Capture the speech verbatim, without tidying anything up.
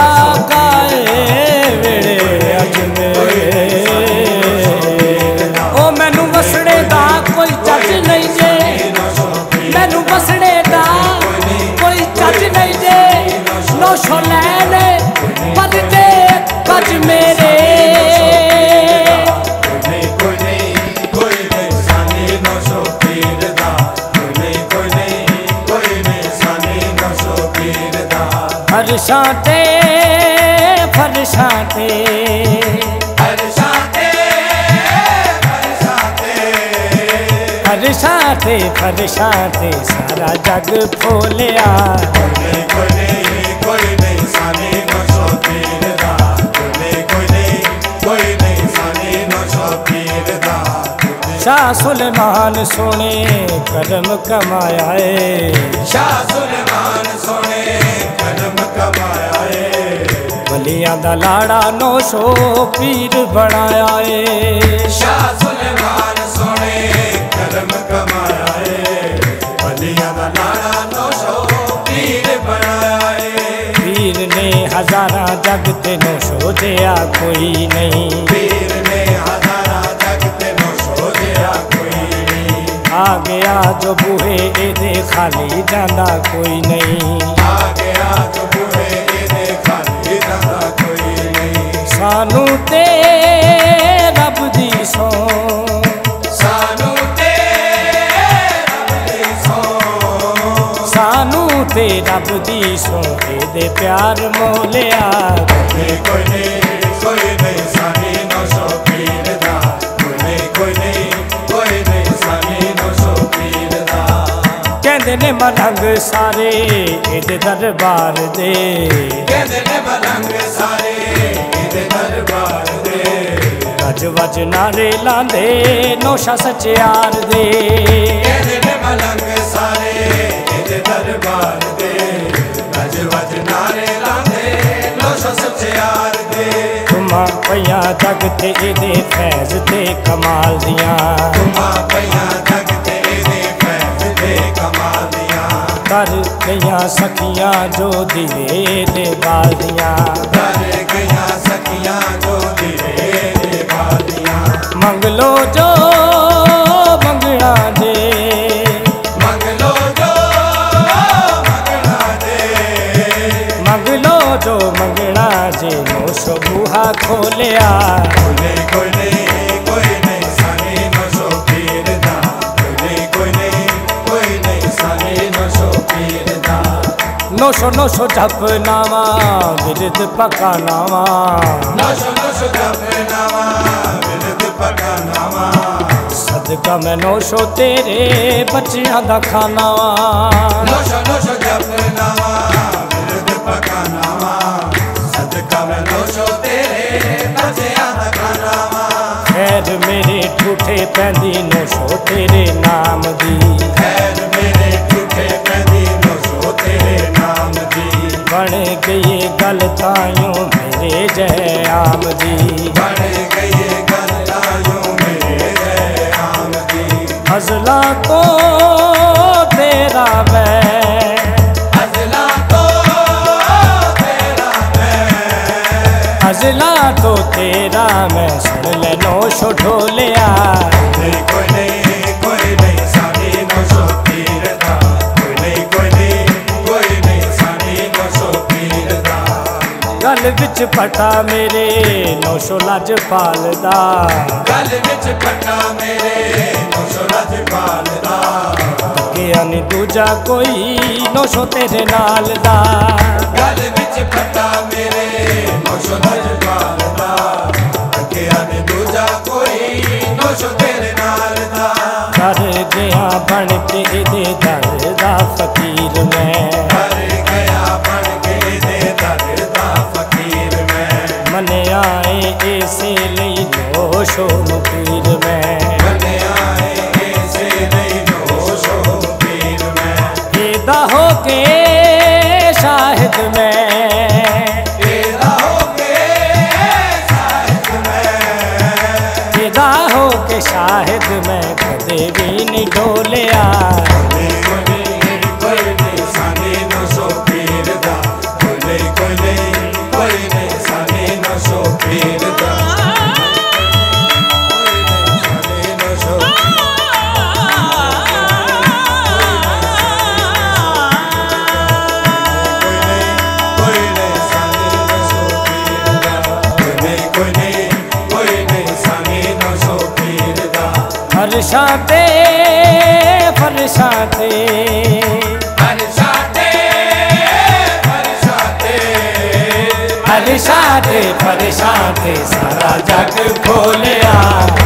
गाए वेड़े अज मेरे ओ मैनू वसड़े दा कोई चज नहीं जे मैनू वसड़े दा कोई चज नहीं जे नौशो लैने पज दे गज मेरे फरशाते फरशाते फरशाते फरशाते फरशाते सारा जग फोलिया कोई कोई नहीं कोई नहीं सानी नौशो पीर दा कोई कोई नहीं कोई नहीं सानी नौशो पीर दा शाह सुलेमान सोने कदम कमाया है शाह सुलेमान सोने कदम कमाया है वलियां दा लाड़ा नौशो पीर बनाया है शाह सुलेमान सोने कदम कमाया है वलियां दा लाड़ा नौशो पीर बनाया है पीर ने हजारा जग ते नौशो दिया कोई नहीं पीर ने हजारा जग ते नौशो दिया कोई नहीं आ गया जो बूहे एदे खाली जांदा कोई नहीं आ गया जो बूहे एदे खाली जांदा कोई नहीं सानू ते रब दी सौ सानू ते रब दी सौ सानू ते रब दी सौ एदे प्यार मोलिया कोई कोई नहीं कोई नहीं सानी नौशो पीर दा कोई नहीं कोई नहीं कोई नहीं सानी नौशो पीर दा कहंदे ने मलंग सारे एदे दरबार दे कहंदे ने मलंग सारे एदे दरबार दे वज वज नारे लांदे नौशा सचियार दे कहंदे ने मलंग सारे एदे दरबार दे वज वज नारे लांदे नौशा सचियार दे तुमा पइयां जग ते एदे फैज़ ते कमाल दियां तुमा पइयां जग ते एदे फैज़ ते कमाल दियां कर गईयां सखियां जो दिवे दे बाल दियां कर गईयां सखियां जो दिवे दे बाल दियां मंग लो जो मंगना दे मंग लो जो मंगना दे मंग लो जो मंगना जे नौशो बूहा खोलिया कोई कोई नहीं कोई नहीं सानी नौशो पीर दा कोई कोई नहीं कोई नहीं सानी नौशो पीर दा नौशो नौशो जप नावा विरद पका नावा नौशो नौशो जप नावा विरद पका नावा सदका मैं नौशो तेरे बच्चियां दा खाना वा नौशो नौशो जप नावा विरद पका नावा सदका मैं नौशो तेरे बच्चियां दा खाना वा खैर मेरे ठूठे पैंदी नौशो तेरे नाम दी खैर मेरे ठूठे पैंदी नौशो तेरे नाम दी बन गई गल तायूं मेरे जय आम दी बन गई गल तायूं मेरे जय आम दी हज़ला को तेरा मैं हज़ला तो तेरा मैं हज़ला तो तेरा मैं सुन ले नौशो ढोलिया कोई कोई नहीं कोई नहीं सानी नौशो पीर दा कोई नहीं कोई नहीं कोई नहीं सानी नौशो पीर दा गल विच पटा मेरे नौशो लजपाल दा गल विच पटा मेरे नौशो लजपाल दा गया नी दूजा कोई नौशो तेरे नाल दा गल विच पटा मेरे नौशो लजपाल दा गया नी दूजा कोई नौशो तेरे नाल दा कर गया बन के दे दर दा फकीर मैं कर गया बन के दे दर दा फकीर मैं मने आए ऐसे लई नौशो पीर मैं मने आए ऐसे नहीं नौशो पीर मैं एदा हो के शाहिद मैं तेरा होके शाहिद मैं एदा हो के शाहिद मैं कदे भी नहीं डोलिया कोई नहीं कोई नहीं सानी नौशो पीर दा कोई नहीं कोई नहीं कोई फरशाते फरशाते फरशाते फरशाते फरशाते फरशाते सारा जग खोलिया।